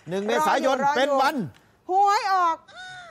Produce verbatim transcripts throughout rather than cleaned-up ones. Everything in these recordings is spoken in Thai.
หนึ่งเมษายนเป็นวันหวยออก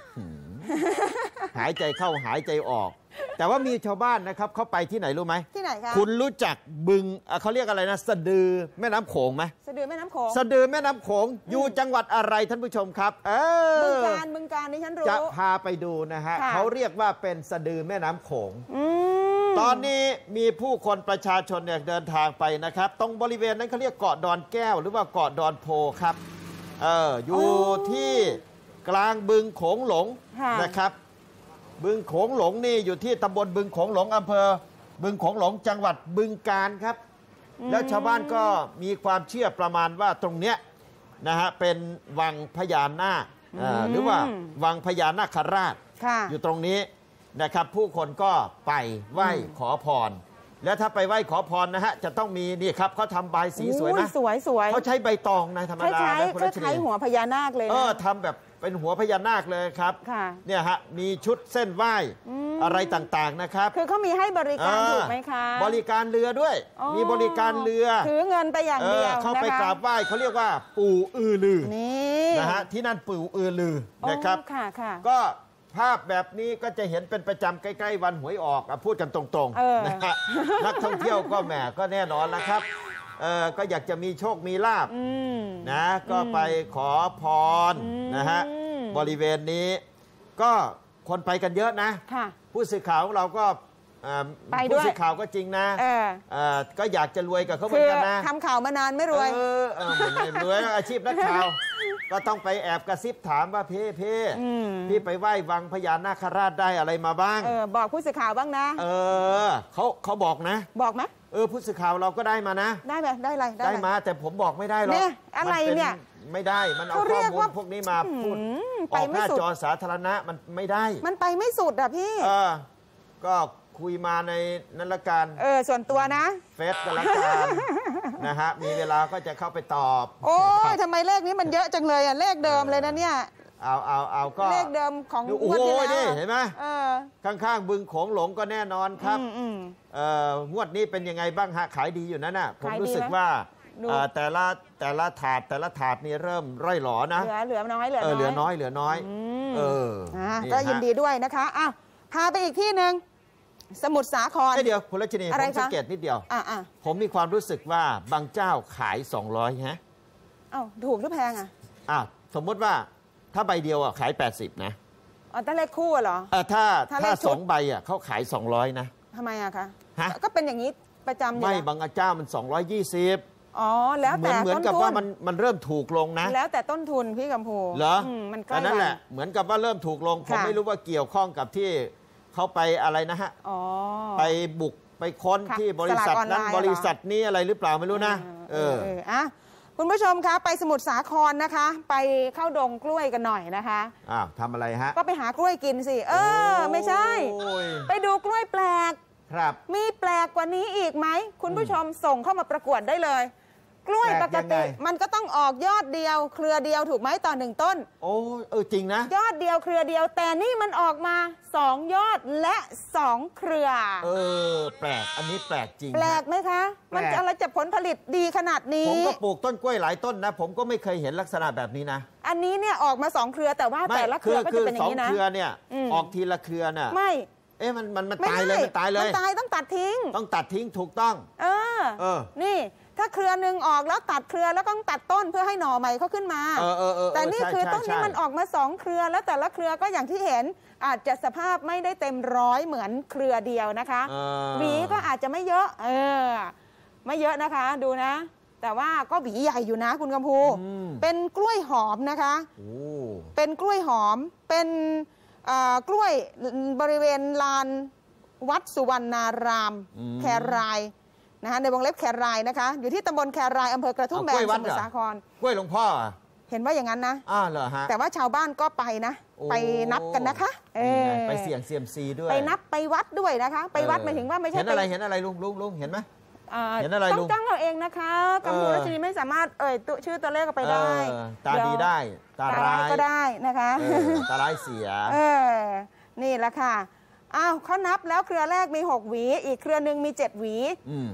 หายใจเข้าหายใจออกแต่ว่ามีชาวบ้านนะครับเขาไปที่ไหนรู้ไหมที่ไหนคะคุณรู้จักบึงเขาเรียกอะไรนะสะดือแม่น้ำโขงไหมสะดือแม่น้ำโขงสะดือแม่น้ำโขงอยู่จังหวัดอะไรท่านผู้ชมครับเออบึงการบึงการนี่ฉันรู้จะพาไปดูนะฮะเขาเรียกว่าเป็นสะดือแม่น้ำโขงตอนนี้มีผู้คนประชาชนเนี่ยเดินทางไปนะครับตรงบริเวณนั้นเขาเรียกเกาะดอนแก้วหรือว่าเกาะดอนโพครับเอออยู่ที่กลางบึงโขงหลงนะครับบึงโขงหลงนี่อยู่ที่ตำบลบึงโขงหลงอำเภอบึงโขงหลงจังหวัดบึงกาฬครับแล้วชาวบ้านก็มีความเชื่อประมาณว่าตรงเนี้ยนะฮะเป็นวังพญานาคหรือว่าวังพญานาคราชอยู่ตรงนี้นะครับผู้คนก็ไปไหว้ขอพรแล้วถ้าไปไหว้ขอพรนะฮะจะต้องมีนี่ครับเขาทำใบสีสวยนะสวยสวยเขาใช้ใบตองนะธรรมดาเขาใช้หัวพญานาคเลยเออทำแบบเป็นหัวพญานาคเลยครับเนี่ยฮะมีชุดเส้นไหว้อะไรต่างๆนะครับคือเขามีให้บริการถูกไหมคะบริการเรือด้วยมีบริการเรือถือเงินไปอย่างเดียวเข้าไปกราบไหว้เขาเรียกว่าปู่อือลือนี่นะฮะที่นั่นปู่อือลือนะครับก็ภาพแบบนี้ก็จะเห็นเป็นประจำใกล้ๆวันหวยออกพูดกันตรงๆนะฮะนักท่องเที่ยวก็แหมก็แน่นอนแล้วครับเออก็อยากจะมีโชคมีลาภนะก็ไปขอพรนะฮะบริเวณนี้ก็คนไปกันเยอะนะผู้สื่อข่าวของเราก็ผู้สื่อข่าวก็จริงนะก็อยากจะรวยกับเขาเหมือนกันนะทำข่าวมานานไม่รวยเออเออไม่รวยอาชีพนักข่าวก็ต้องไปแอบกระซิบถามว่าเพ่เพ่พี่ไปไหว้วังพญานาคราชได้อะไรมาบ้างเออบอกผู้สื่อข่าวบ้างนะเออเขาเขาบอกนะบอกไหมเออผู้สื่อข่าวเราก็ได้มานะได้ไหมได้อะไรได้มาแต่ผมบอกไม่ได้หรอกเนี่ยอะไรเนี่ยไม่ได้มันเอาข้อมูลพวกนี้มาพูดออกหน้าจอสาธารณะมันไม่ได้มันไปไม่สุดอ่ะพี่เออก็คุยมาในนั้นละกันเออส่วนตัวนะเฟซกันละกันนะฮะมีเวลาก็จะเข้าไปตอบโอ้ยทำไมเลขนี้มันเยอะจังเลยอ่ะเลขเดิมเลยนะเนี่ยเอาเอาเอาก็เลขเดิมของโอ้ยนี่เห็นไหมข้างๆบึงโขงหลงก็แน่นอนครับงวดนี้เป็นยังไงบ้างฮะขายดีอยู่นะน่ะผมรู้สึกว่าแต่ละแต่ละถาดแต่ละถาดนี่เริ่มร่อยหลอนะเหลือเหลือน้อยเหลือน้อยเหลือน้อยเหลือน้อยเออก็ยินดีด้วยนะคะอ่ะพาไปอีกที่หนึ่งสมุทรสาครเดี๋ยวคุณรัชนีผมสังเกตนิดเดียวผมมีความรู้สึกว่าบางเจ้าขายสองร้อยฮะอ้าวถูกหรือแพงอ่ะอ้าวสมมติว่าถ้าใบเดียวอ่ะขายแปดสิบนะอ๋อถ้าเลขคู่เหรอเออถ้าถ้าสองใบอ่ะเขาขายสองร้อยนะทำไมอะคะฮะก็เป็นอย่างนี้ประจำไม่บางเจ้ามันสองร้อยยี่สิบอ๋อแล้วแต่เหมือนกับว่ามันมันเริ่มถูกลงนะแล้วแต่ต้นทุนพี่กำพูเหรอมันก็นั่นแหละเหมือนกับว่าเริ่มถูกลงผมไม่รู้ว่าเกี่ยวข้องกับที่เขาไปอะไรนะฮะไปบุกไปค้นที่บริษัทนั้นบริษัทนี้อะไรหรือเปล่าไม่รู้นะเอออ่ะคุณผู้ชมคะไปสมุทรสาครนะคะไปเข้าดงกล้วยกันหน่อยนะคะอ้าวทำอะไรฮะก็ไปหากล้วยกินสิเออไม่ใช่ไปดูกล้วยแปลกครับมีแปลกกว่านี้อีกไหมคุณผู้ชมส่งเข้ามาประกวดได้เลยกล้วยปกติมันก็ต้องออกยอดเดียวเครือเดียวถูกไหมต่อหนึ่งต้นโอ้เออจริงนะยอดเดียวเครือเดียวแต่นี่มันออกมาสองยอดและสองเครือเออแปลกอันนี้แปลกจริงแปลกไหมคะมันจะอะไรจะผลผลิตดีขนาดนี้ผมก็ปลูกต้นกล้วยหลายต้นนะผมก็ไม่เคยเห็นลักษณะแบบนี้นะอันนี้เนี่ยออกมาสองเครือแต่ว่าแต่ละเครือก็จะเป็นอย่างนี้นะสองเครือเนี่ยออกทีละเครือน่ะไม่เอ๊ะมันมันมันตายเลยมันตายเลยมันตายต้องตัดทิ้งต้องตัดทิ้งถูกต้องเออเออนี่ถ้าเครือหนึ่งออกแล้วตัดเครือแล้วต้องตัดต้นเพื่อให้หน่อใหม่เขาขึ้นมาเออเออเออแต่นี่คือต้นนี้มันออกมาสองเครือแล้วแต่ละเครือก็อย่างที่เห็นอาจจะสภาพไม่ได้เต็มร้อยเหมือนเครือเดียวนะคะหวีก็อาจจะไม่เยอะเออไม่เยอะนะคะดูนะแต่ว่าก็หวีใหญ่อยู่นะคุณกำพูเป็นกล้วยหอมนะคะเป็นกล้วยหอมเป็นกล้วยบริเวณลานวัดสุวรรณารามแครายนะคะในวงเล็บแครายนะคะอยู่ที่ตำบลแครายอำเภอกระทุ่มแบนสมุทรสาครกล้วยหลวงพ่อเห็นว่าอย่างนั้นนะอ้าวเหรอฮะแต่ว่าชาวบ้านก็ไปนะไปนับกันนะคะไปเสี่ยงเซียมซีด้วยไปนับไปวัดด้วยนะคะไปวัดหมายถึงว่าไม่ใช่เห็นอะไรเห็นอะไรลุงลุงลุงเห็นไหมเห็นอะไรลุงต้องจ้างเราเองนะคะกัมพูชาไม่สามารถเอ่ยชื่อตัวเลขไปได้ตาดีได้ตาร้ายก็ได้นะคะตาร้ายเสียเออนี่แหละค่ะอ้าวเขานับแล้วเครือแรกมีหกหวีอีกเครือหนึ่งมีเจ็ดหวี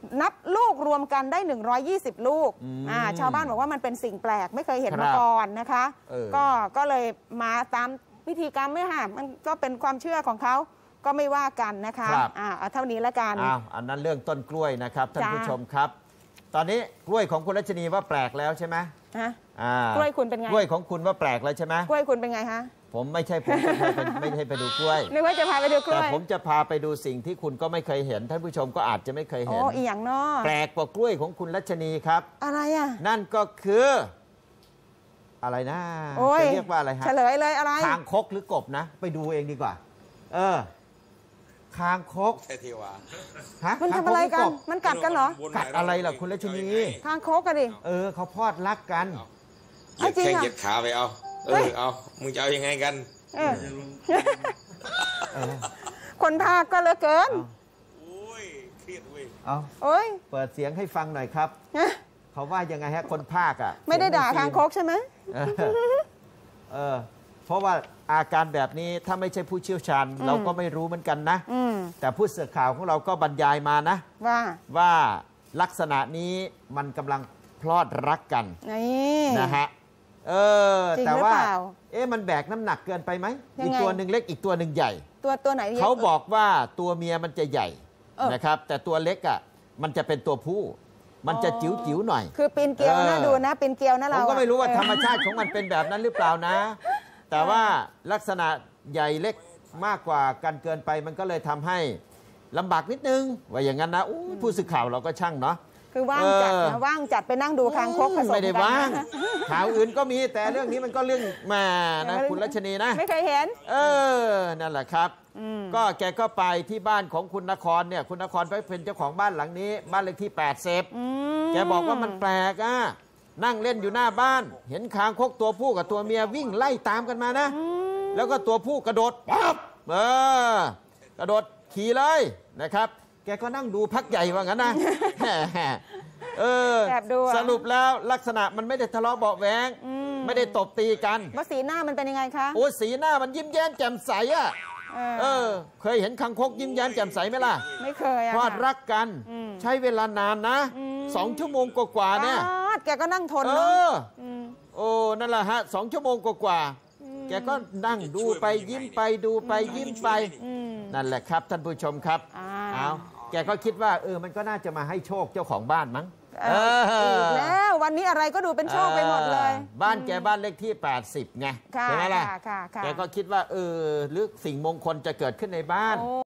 นับลูกรวมกันได้หนึ่งร้อยยี่สิบลูกอืมอ่าชาวบ้านบอกว่ามันเป็นสิ่งแปลกไม่เคยเห็นครับมาก่อนนะคะเออก็ก็เลยมาตามพิธีกรรมไม่ค่ะมันก็เป็นความเชื่อของเขาก็ไม่ว่ากันนะคะครับอ่าเอาเท่านี้แล้วกันอ้าวอันนั้นเรื่องต้นกล้วยนะครับท่านจ้าผู้ชมครับ ตอนนี้กล้วยของคุณรัชนีว่าแปลกแล้วใช่ไหมฮะอ่ากล้วยคุณเป็นไงกล้วยของคุณว่าแปลกแล้วใช่ไหมกล้วยคุณเป็นไงคะผมไม่ใช่ผมจะพาไปไม่ใช่ไปดูกล้วยนึกว่าจะพาไปดูกล้แต่วยผมจะพาไปดูสิ่งที่คุณก็ไม่เคยเห็น ท่านผู้ชมก็อาจจะไม่เคยโอ้เห็นอีหยังเนาะแปลกกว่ากล้วยของคุณรัชนีครับอะไรอ่ะนั่นก็คือ อะไรนะโอ้ยจะเรียกว่าอะไรฮะเฉลยเลยอะไรคางคกหรือกบนะ ไปดูเองดีกว่า เออ คางคกใช่เทวาฮะมันคางทำอะไรหกันบมันกัดกันเหรอกัดอะไรล่ะคุณรัชนีทางโคกกันดิเออเขาพอดรักกันเหยียดจริงแข้งอะเหยียดขาไปเอา เอเฮ้อย เอา มึงจะเอายังไงกันเออเออคนภาคก็เหลือเกินโอ้ย เครียดเว้ยเอาโอ้ยเปิดเสียงให้ฟังหน่อยครับ เขาว่ายังไงฮะคนภาคอ่ะไม่ได้ด่าเสียทางในโคกใช่ไหมเออเออ เพราะว่าอาการแบบนี้ถ้าไม่ใช่ผู้เชี่ยวชาญ เราก็ไม่รู้เหมือนกันนะอืมแต่ผู้สื่อข่าวของเราก็บรรยายมานะว่าว่าลักษณะนี้มันกำลังพลอดรักกันนี่นะฮะ เออจริงแต่ว่าหรือเปล่าเอ๊ะมันแบกน้ำหนักเกินไปไหมยังไงอีกตัวหนึ่งเล็กอีกตัวหนึ่งใหญ่ตัวตัวไหนเขาบอกว่าตัวเมียมันจะใหญ่เออนะครับ แต่ตัวเล็กอ่ะมันจะเป็นตัวผู้ มันจะจิ๋วจิ๋วๆหน่อยคือปีนเกลียวนะเออดูนะปีนเกลียวนะผเรามอะก็ไม่รู้ว่าเออธรรมชาติของมันเป็นแบบนั้นหรือเปล่านะ แต่ว่าลักษณะใหญ่เล็กมากกว่ากันเกินไปมันก็เลยทำให้ลำบากนิดนึง ว่าอย่างนั้นนะอู้ผู้สื่อข่าวเราก็ช่างเนาะคือว่างจัดเอนะอว่างจัดไปนั่งดูคางคกผสมไม่ได้กันว่างนะข่าวอื่นก็มีแต่เรื่องนี้มันก็เรื่องแหมานะคุณรัชนีนะไม่เคยเห็นเออ นั่นแหละครับอืมก็แกก็ไปที่บ้านของคุณนครเนี่ยคุณนครเป็นเจ้าของบ้านหลังนี้ บ้านเลขที่แปดสิบอืมแกบอกว่ามันแปลกอ่ะนั่งเล่นอยู่หน้าบ้าน เห็นคางคกตัวผู้กับตัวเมียวิ่งไล่ตามกันมานะ แล้วก็ตัวผู้กระโดดปั๊บเออกระโดดขี่เลยนะครับ แกก็นั่งดูพักใหญ่ว่างั้นนะ เออแอบดูอะสรุปแล้วลักษณะมันไม่ได้ทะเลาะเบาะแวงอืมไม่ได้ตบตีกันว่าสีหน้ามันเป็นยังไงคะโอ้สีหน้ามันยิ้มแย้มแจ่มใสอ่ะเออเออ เคยเห็นคางคกยิ้มแย้มแจ่มใสไหมล่ะไม่เคยอะพลอดค่ะรักกันอืมใช้เวลานานนะอืมสองชั่วโมงกว่าๆเนี่ยป๊าดแกก็นั่งทนเอเนาะอมโอ้นั่นแหละฮะสองชั่วโมงกว่าๆแกก็นั่งดูไปยิ้มไปดูไปยิ้มไปอืมนั่นแหละครับท่านผู้ชมครับอ่าเอาแกก็คิดว่าเออมันก็น่าจะมาให้โชคเจ้าของบ้านมั้งเอออีกแล้ววันนี้อะไรก็ดูเป็นโชคไปหมดเลยออบ้านแกบ้านเลขที่แปดสิบไงค่ะใช่ไหมล่ะค่ะค่ะค่ะแกก็คิดว่าเออหรือสิ่งมงคลจะเกิดขึ้นในบ้านโอ้